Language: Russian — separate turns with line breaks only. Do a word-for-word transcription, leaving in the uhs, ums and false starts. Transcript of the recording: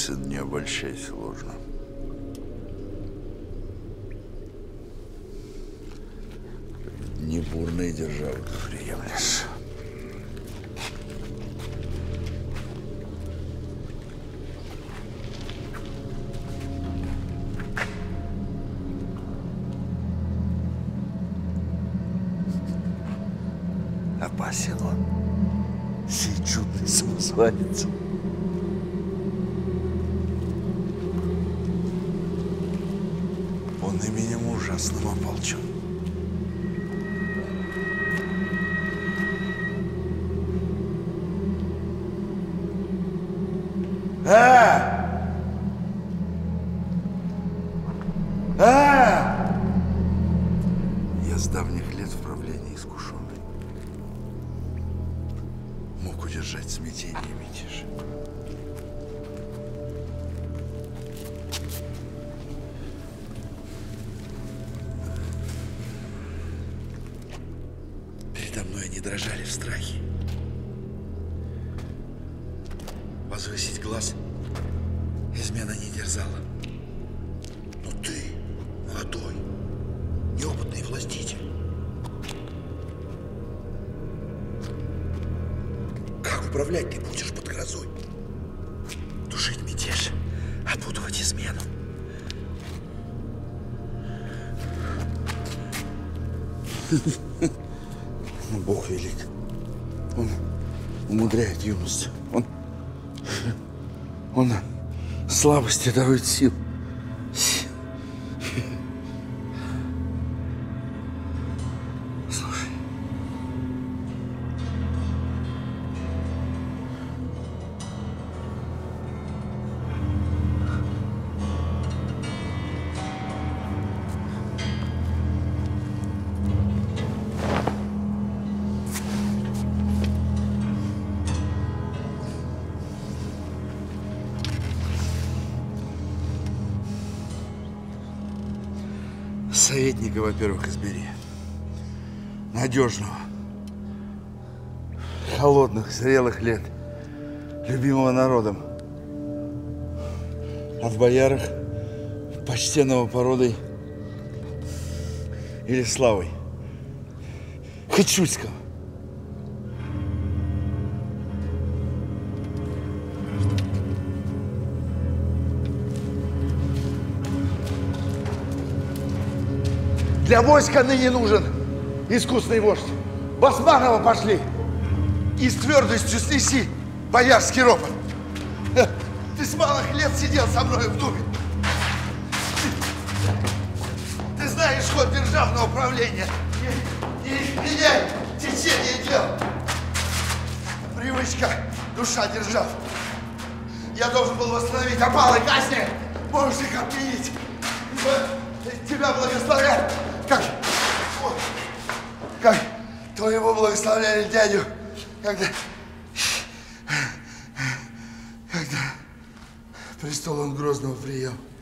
сын, не обольщайся ложно. Не бурные державы ты приемлешь. Опасен он, сей чудный самозванец. Он именем ужасным ополчен. А! А! Я с давних лет в правлении искушенный. Мог удержать смятение и мятеж. Передо мной они дрожали в страхе. Возвысить глаз измена не дерзала. Но ты, молодой, неопытный властитель, как управлять ты будешь под грозой? Тушить мятеж, опутывать измену. Бог велик. Он умудряет юность. Он Он слабости дарует сил. Слушай. Советника, во-первых, избери. Надежного. Холодных, зрелых лет. Любимого народом. А в боярах почтенного породой или славой. Хачуцкого.
Для войска ныне нужен искусный вождь. Басманова пошли. И с твердостью снеси боярский ропот. Ты с малых лет сидел со мной в думе. Ты, ты знаешь ход державного управления. Не, не меняй течение дел. Привычка, душа держав. Я должен был восстановить опалы казни. Можешь их отменить. Тебя благословляют. Как? Как твоего благословляли дядю, когда, когда престол он Грозного приел.